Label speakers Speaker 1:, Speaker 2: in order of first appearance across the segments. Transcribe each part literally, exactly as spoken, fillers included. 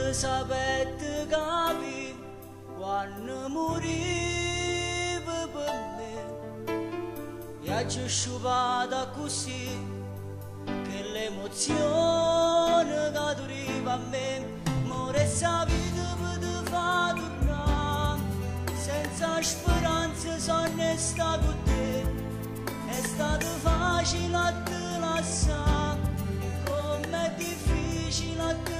Speaker 1: sapete capi quando moriva per me e ha sciupata così che l'emozione che duriva a me more sa vita per fa tornare senza speranza sono stato con te è stato facile a te lasciare com'è difficile a te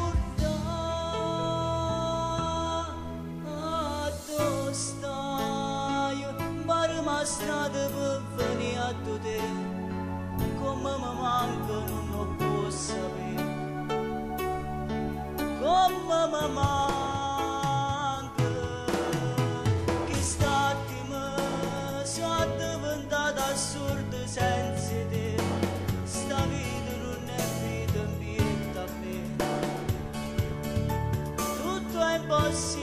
Speaker 1: strada per venire a te come mi manca non lo posso sapere come mi manca che st'attimo sono diventata assurda senza te sta vita non è vita ambienta a me tutto è impossibile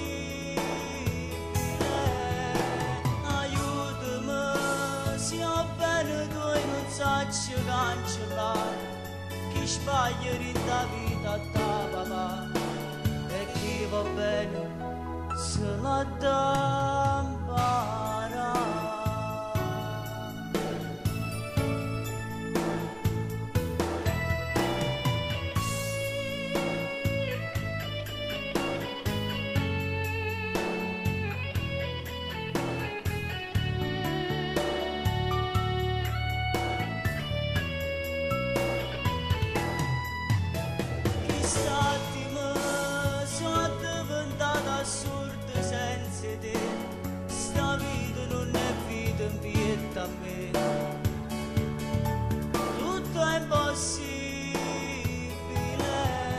Speaker 1: ci cancellare chi sbaglia in da vita a papà e chi va bene se la dà imparare. Sta vita non è vita ambienta a me tutto è impossibile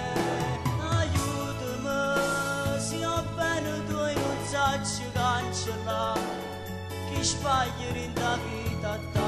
Speaker 1: aiutami sia bene tu e non sacci cancellare chi sbaglia in da vita a